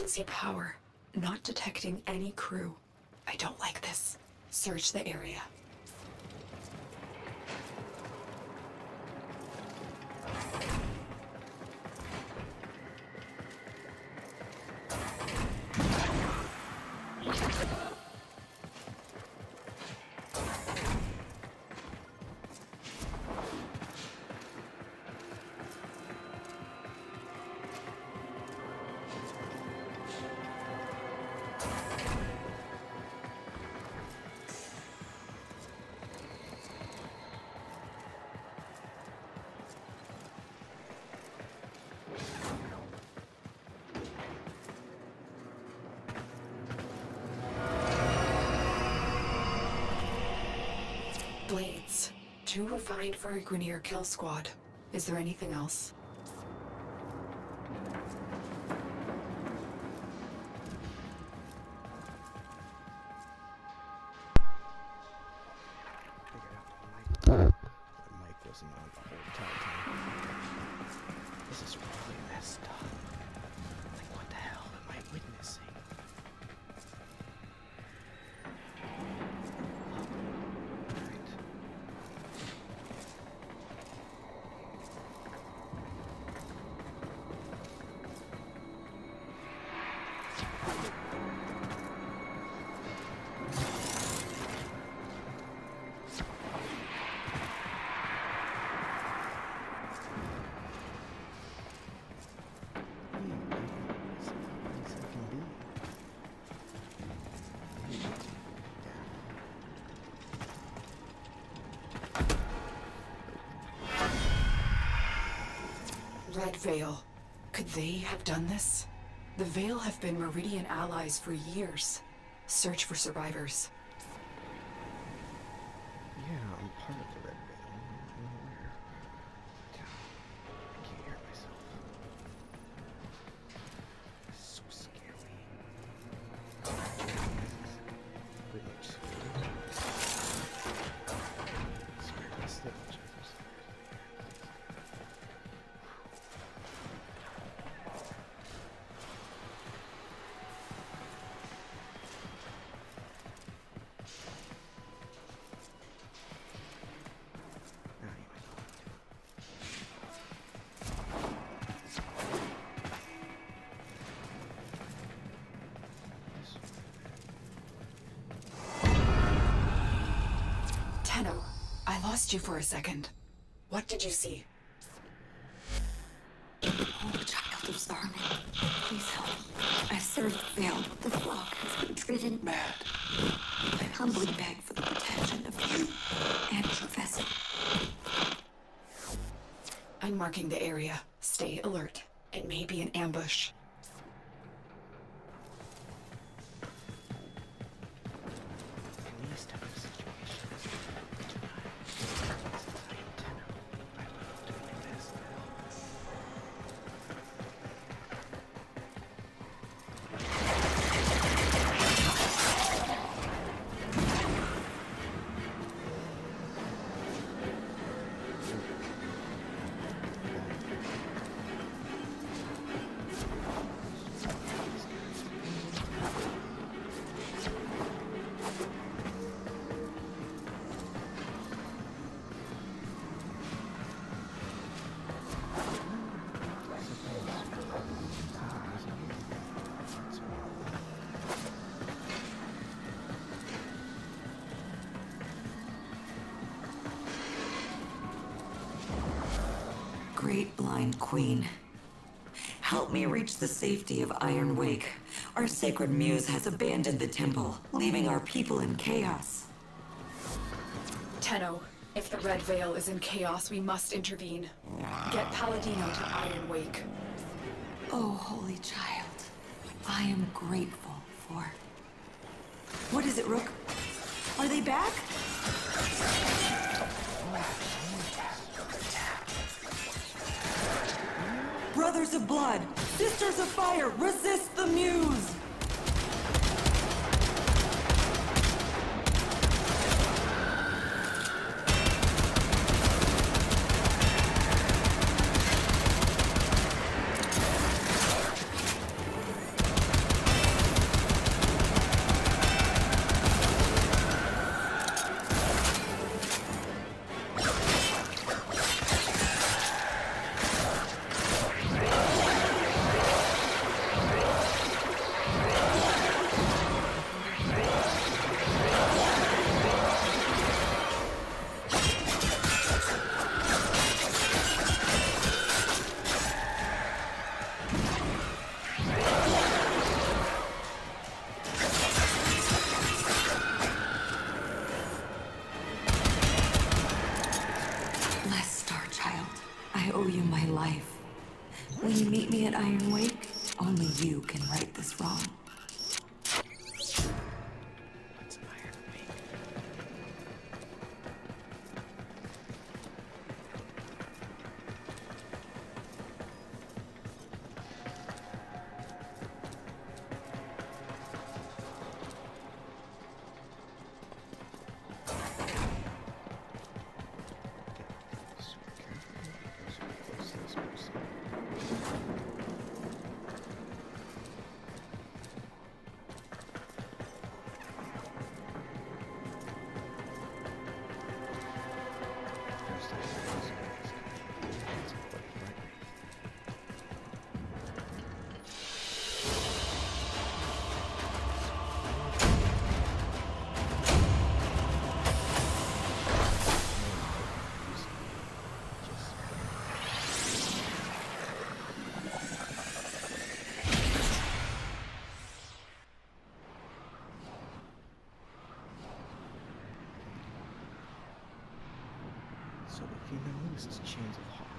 emergency power. Not detecting any crew. I don't like this. Search the area. Blades. Too refined for a Grineer kill squad. Is there anything else? The mic wasn't on the whole entire time. This is really messed up. Like, what the hell am I witnessing? Red Veil. Could they have done this? The Veil have been Meridian allies for years. Search for survivors. Yeah, I'm part of the Red Veil. I'm aware. Damn. I can't hear myself. So scary. Pretty much scary. Scared me stiff. I lost you for a second. What did you see? Oh, child of Zarman, please help me. I served Veil. The flock has been driven mad. I humbly beg for the protection of you and Professor. I'm marking the area. Stay alert. It may be an ambush. Great Blind Queen, help me reach the safety of Iron Wake. Our sacred muse has abandoned the temple, leaving our people in chaos. Tenno, if the Red Veil is in chaos, we must intervene. Get Palladino to Iron Wake. Oh, holy child, I am grateful for... What is it, Rook? Are they back? Brothers of blood, sisters of fire, resist the muse! Meet me at Iron Wake. Only you can right this wrong. What's Iron Wake? So if you know this is Chains of Harrow,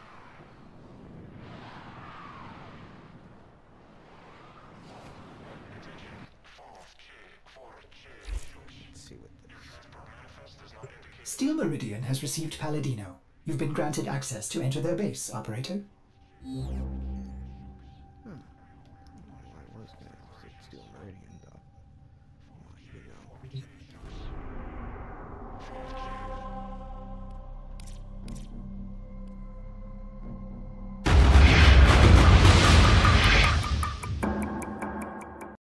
let's see what this. Steel Meridian has received Palladino. You've been granted access to enter their base, Operator.